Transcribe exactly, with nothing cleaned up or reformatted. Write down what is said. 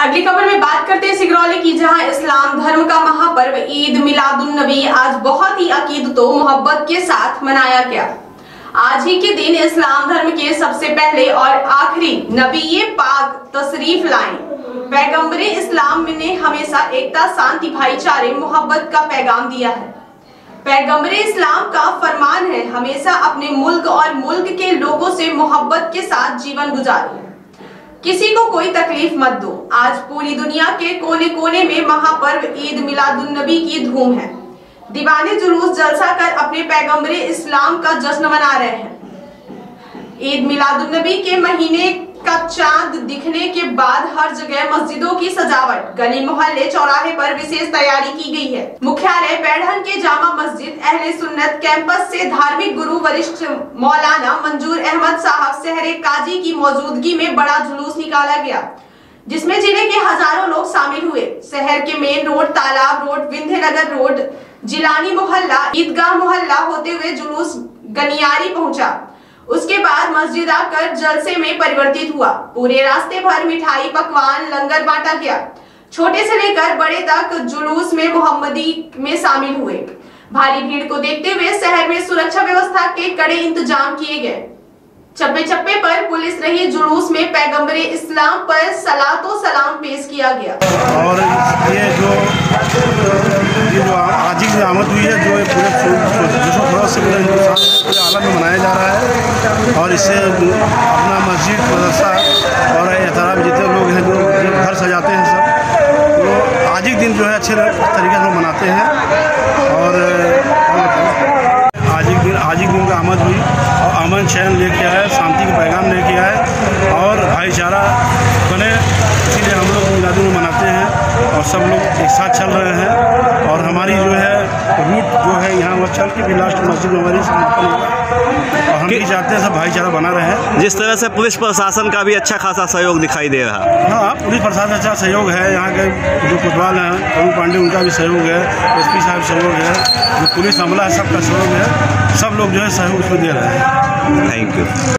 अगली खबर में बात करते हैं सिगरौली की, जहां इस्लाम धर्म का महापर्व ईद मिलादुन नबी आज बहुत ही अकीदतो मोहब्बत के साथ मनाया गया। आज ही के दिन इस्लाम धर्म के सबसे पहले और आखिरी नबी पाक तशरीफ लाए। पैगंबरे इस्लाम ने हमेशा एकता, शांति, भाईचारे, मोहब्बत का पैगाम दिया है। पैगंबरे इस्लाम का फरमान है, हमेशा अपने मुल्क और मुल्क के लोगों से मोहब्बत के साथ जीवन गुजारो, किसी को कोई तकलीफ मत दो। आज पूरी दुनिया के कोने कोने में महापर्व ईद मिलादुन नबी की धूम है। दीवाने जुलूस जलसा कर अपने पैगंबरे इस्लाम का जश्न मना रहे हैं। ईद मिलादुन नबी के महीने का चांद दिखने के बाद हर जगह मस्जिदों की सजावट, गली मोहल्ले चौराहे पर विशेष तैयारी की गई है। मुख्यालय पैढ़न के जामा मस्जिद अहले सुन्नत कैंपस से धार्मिक गुरु वरिष्ठ मौलाना मंजूर अहमद साहब सहरे काजी की मौजूदगी में बड़ा जुलूस निकाला गया, जिसमें जिले के हजारों लोग शामिल हुए। शहर के main road, Talab road, Vindhyanagar road, Jilani Mohalla, Idgah मोहल्ला होते हुए जुलूस गनियारी पहुंचा। उसके बाद मस्जिद आकर जलसे में परिवर्तित हुआ। पूरे रास्ते भर मिठाई, पकवान, लंगर बांटा गया। छोटे से लेकर बड़े तक जुलूस में मोहम्मदी में शामिल हुए। भारी भीड़ को देखते हुए शहर में सुरक्षा व्यवस्था के कड़े इंतजाम किए गए। चप्पे चप्पे पर पुलिस रही। जुलूस में पैगंबरे इस्लाम पर सलातो सलाम पेश किया गया। और ये जो ये जो आज की आमद हुई है, जो पूरे जोशो खरोश से पूरे हिंदुस्तान पूरे आलम में मनाया जा रहा है, और इससे अपना मस्जिद, मदरसा और एहतराम जितने लोग हैं जो घर सजाते हैं सब, तो आज ही दिन जो है अच्छे तरीके से मनाते हैं। और आज ही दिन आज ही दिन का आमद हुई और अमन चैन लेके आए, शांति का पैगाम लेके आए और भाईचारा बने, इसीलिए हम लोग मिलादुन नबी मनाते हैं और सब लोग एक साथ चल रहे हैं। और हमारी जो है रूट जो है यहाँ वह चल के भी लास्ट मस्जिद में हमारी समापन होगा, और हम भी चाहते हैं सब भाईचारा बना रहे। जिस तरह से पुलिस प्रशासन का भी अच्छा खासा सहयोग दिखाई दे रहा है। हाँ, पुलिस प्रशासन अच्छा सहयोग है। यहाँ के जो कोतवाल हैं अरुण पांडे, उनका भी सहयोग है, एस पी साहब सहयोग है, जो पुलिस अमला है सबका सहयोग है। सब लोग जो है सहयोग उसमें दे रहे हैं। Thank you.